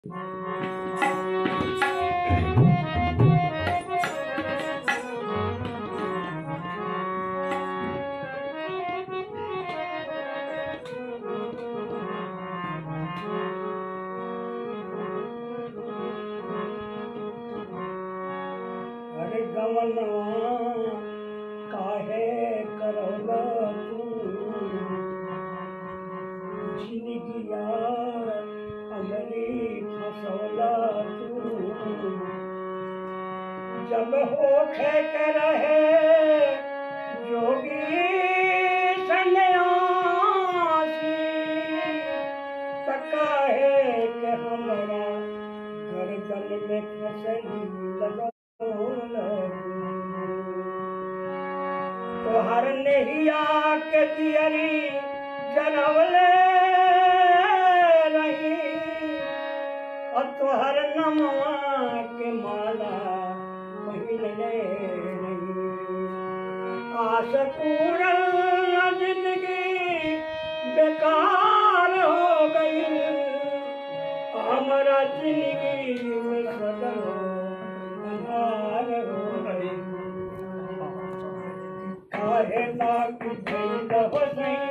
अरे गवनवा काहे करवला तू जिंदगिया हमरी फसवला तू जब होखे के रहे जोगी सन्यासी त काहे के हमरा गर्दन में फसली लगा तोहर नैया के दियरी जनवले रही और तोहर नमवा के माला पहिनले रही आस पूरल जिंदगी बेकार हो गई हमारा जिंदगी में सदा अंधार हो गई काहे ना कुछ हो सही